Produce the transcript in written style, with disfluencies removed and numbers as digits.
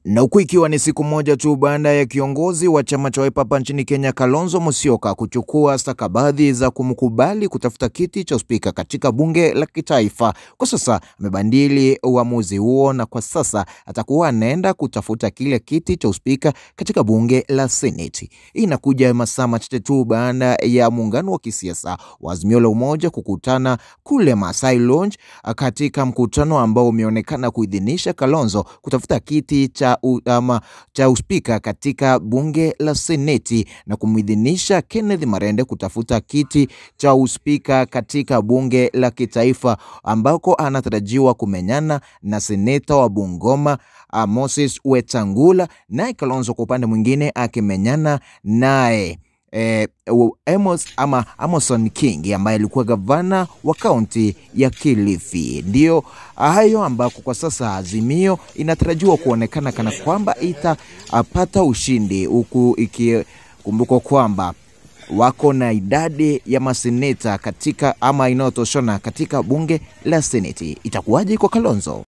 Na huku ikiwa ni siku moja tu baada ya kiongozi wa chama cha Wiper nchini Kenya Kalonzo Musyoka kuchukua stakabadhi za kumkubali kutafuta kiti cha spika katika bunge la kitaifa, kwa sasa amebadili uamuzi huo na kwa sasa atakuwa anaenda kutafuta kile kiti cha spika katika bunge la Seneti. Hii inakuja masaa machache tu baada ya muungano wa kisiasa wa Azimio la Umoja kukutana kule Masai Lounge, katika mkutano ambao umeonekana kuidhinisha Kalonzo kutafuta kiti cha uspika katika bunge la Seneti na kumidhinisha Kenneth Marende kutafuta kiti cha uspika katika bunge la kitaifa, ambako anatarajiwa kumenyana na seneta wa Bungoma Moses Wetangula, naye Kalonzo kwa upande mwingine akimenyana naye Amasson Kingi ambaye alikuwa gavana wa kaunti ya Kilifi. Ndio hayo ambako kwa sasa Azimio inatarajiwa kuonekana kana kwamba itapata ushindi, huku ikikumbuka kwamba wako na idadi ya maseneta katika inayotoshana katika bunge la Seneti. Itakuwaje kwa Kalonzo?